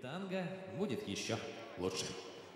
танго будет еще лучше.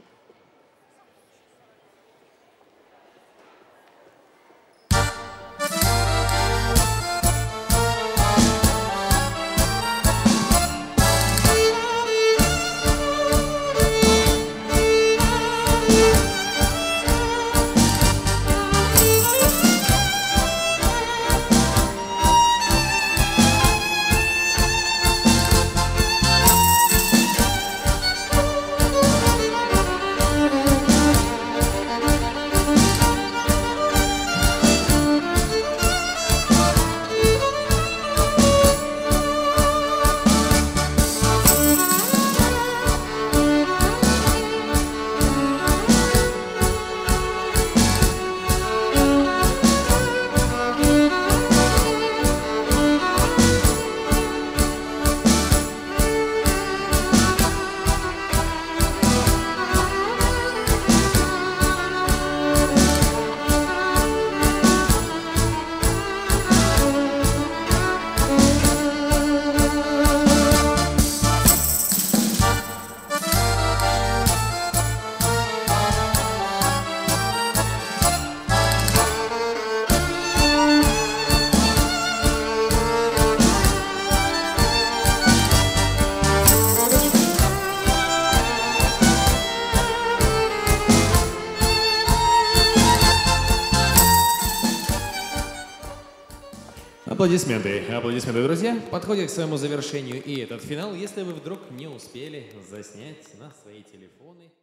Аплодисменты, аплодисменты, друзья. Подходит к своему завершению и этот финал. Если вы вдруг не успели заснять на свои телефоны